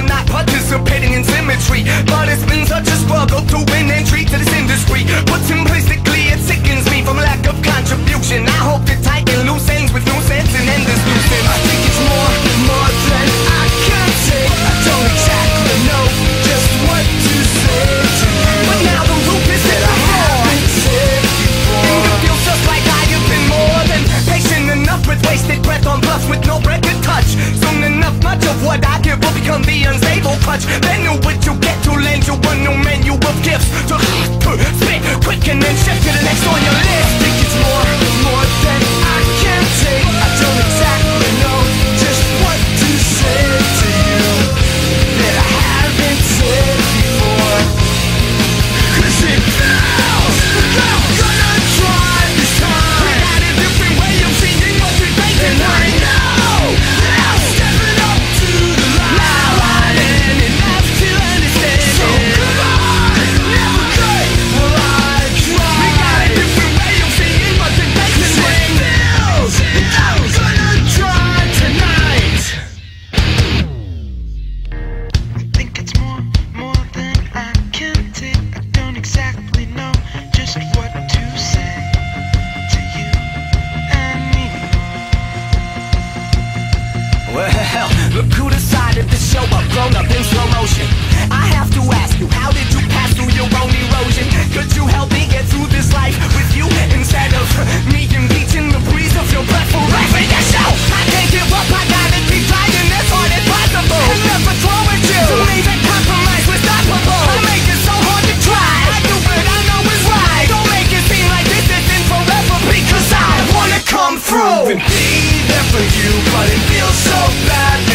for not participating in symmetry, but it's been such a struggle to win entry to this industry. Put simplistically, it sickens me from lack of contribution. I hope to tighten loose ends with new sense and end this loose end. I think it's more than I can take. I don't exactly know just what to say to you, but now the roof is that I haven't said before. And it feels just like I have been more than patient enough with wasted breath on bluffs with no breath to touch. Soon enough, much of what I give will become the unstable clutch. Then you what you get to lend you a new menu of gifts to spit quick and then shift to the next on your list. Think it's more than I can take. I don't exactly know just what to say to you that I haven't said before. 'Cause it feels like I'm gonna try this time. We got a different way of seeing what we think, and I know that I'm stepping up to the line. Now I ain't enough to understand. So come on, never could. Well, I try. We got a different way of seeing what we think, and it feels like I'm gonna try tonight. I think it's more than I can take. I don't exactly know just what to say to you anymore. Well, look who decided to show up, grown up in slow motion. I have to ask you, how did you pass through your own erosion? Could you help me get through this life with you instead of me impeaching the breeze of your breath for rapping that show? I can't give up, I gotta keep trying as hard as possible and never throw at you. To me that compromise was stoppable. I make it so hard to try. I do what I know is right. Don't make it seem like this isn't forever, because I wanna come through and be there for you, but it feels so bad.